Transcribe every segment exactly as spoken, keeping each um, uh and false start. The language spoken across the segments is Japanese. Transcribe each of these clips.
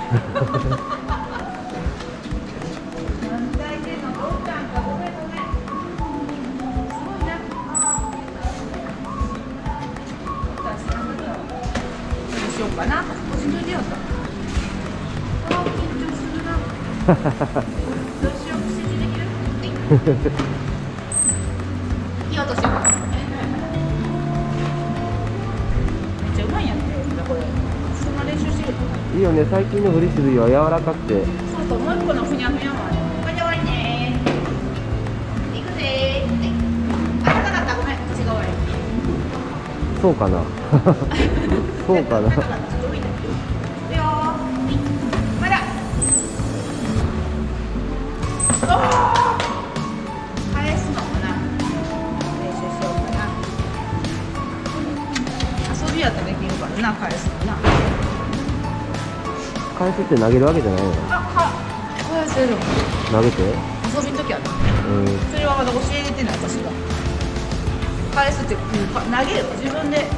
しようかな。押しといてよと。あー、緊張するな。どうしよう、指示できる？いい音しよう。めっちゃうまいやんね、これ。そんな練習してる。 いいよね、最近のフリスビーは柔らかくて。 そうそう、もう一個のふにゃふにゃは。これで終わりね。行くぜー。あ、高かった、ごめん、私が終わり。 そうかな。そうかな。 な返すな。 返すって投げるわけじゃないの？ あ、か返せる。 投げて？ 遊びの時はな。 うん。 それはまだ教えてない私が。返すって、うん、投げる自分で。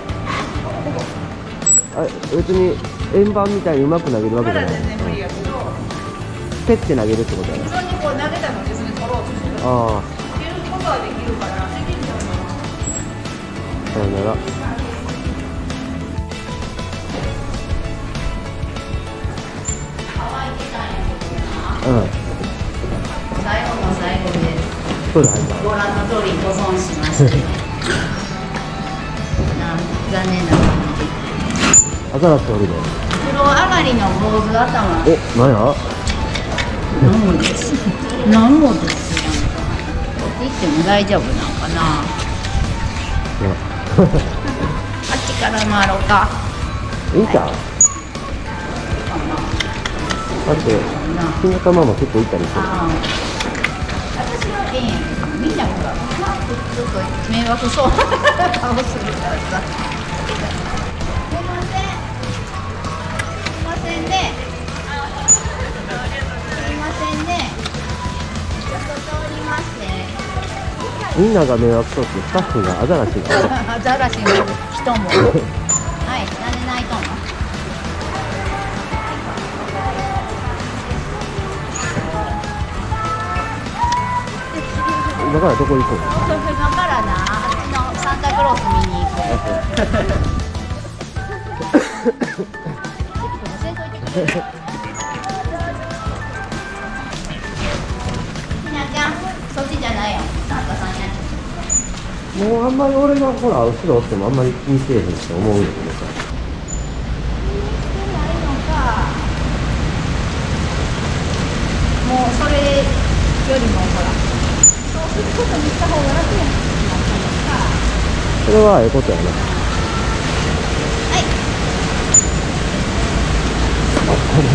あ、別に円盤みたいにうまく投げるわけじゃない。 まだ全然無理やけど。 蹴って投げるってことやな。 普通にこう投げたのを別に取ろうとしてる。 ああ。 蹴ることはできるからできるんじゃないかな。 さよなら。うん、 最後の最後でそうだ、 ご覧の通り保存しましてな残念な感じでアザラシおるで。 風呂上がりの坊主頭。 お、なんや何もです何もですやんか。こっち行っても大丈夫なのかな。あっちから回ろうか。 いいか、はい、だって新型ママ結構いたりする。 あ、私はええんやけど、みんなほら、ちょっと迷惑そうな顔するからさ。すいません。すいませんね。すいませんね。ちょっと通りまして。 みんなが迷惑そうってスタッフがアザラシがアザラシの人も。はい、なんで泣いとんの？ だからどこ行くの？ 今からな、あっちのサンタクロース見に行く。ひなちゃん、そっちじゃないよ。サンタさんや。 もうあんまり俺がほら後ろおってもあんまり気にせえへんって思うんだけどさ。 ないのか。もうそれよりもほら。そうすることにした方が楽やん。 それはええことやな。 はい。ク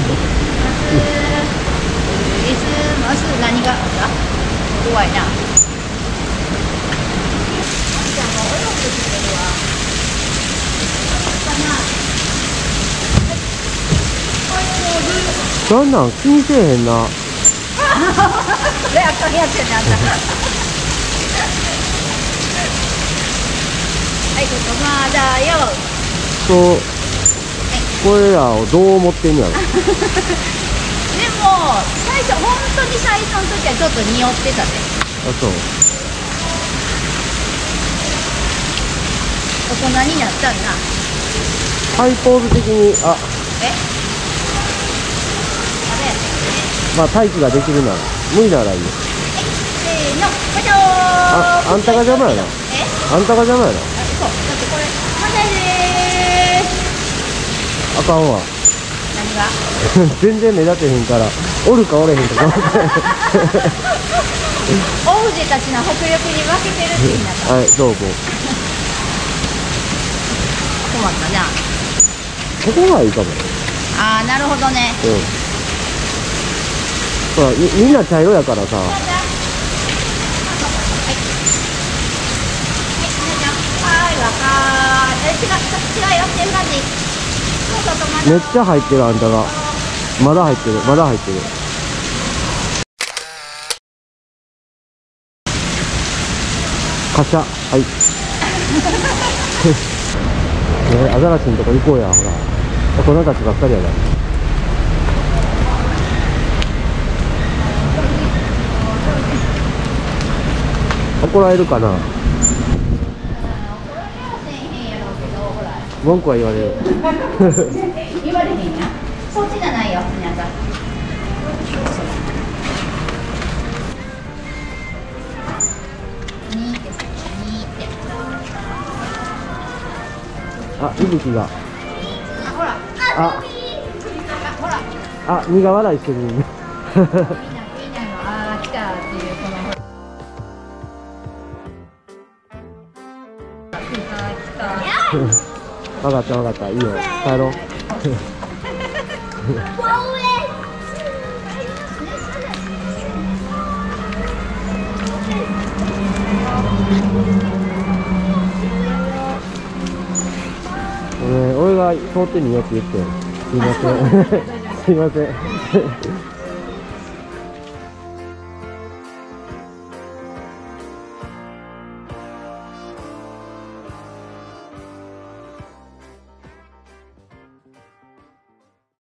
リスマス何があった？怖いな。じゃあもうお洋服着てるわ。かな。 なんなん気にせえへんな。 それあかんやつやねあんた。はい、ここまだよ。 そう、これらをどう思ってんやろ。 でも最初本当に最初の時はちょっと匂ってたで。 あ、そう。 大人になったんな。 ハイポーズ的に、あ、 え？あれやったよね。 まあ待機ができるなら、無理ならいいよ。 せーの、こちょー。 あ、あんたが邪魔やな。 え？ あんたが邪魔やな。 あ、そう、だってこれ反対でーす。 あかんわ。 何が？ 全然目立てへんから、おるかおれへんか分からへん。 オブジェたちの迫力に負けてるって言いなさい。 はい、どうぞ。 困ったな。 ここがいいかも。 あー、なるほどね。 うん。ほら、み、みんな茶色やからさ。 はい。はい、はい、わかー。え、違う、違うよ、全感じ。そうそうそう、まだ。 めっちゃ入ってる、あんたが。まだ入ってる、まだ入ってる。カシャ、はい。ね、アザラシのとこ行こうや、ほら。大人たちばっかりやから。 怒られるかな。文句は言われる。 言われへんや。そっちじゃないよ、皆さん。にってにって。 あ、いぶきが。 あ、ほら。 あ、 ほら。 あ、苦笑いしてる。 みんなみんなのあー来たっていうこの。来た来た。 わかったわかった、いいよ、帰ろう。俺、俺が通ってみようって言って、すいません。すいません。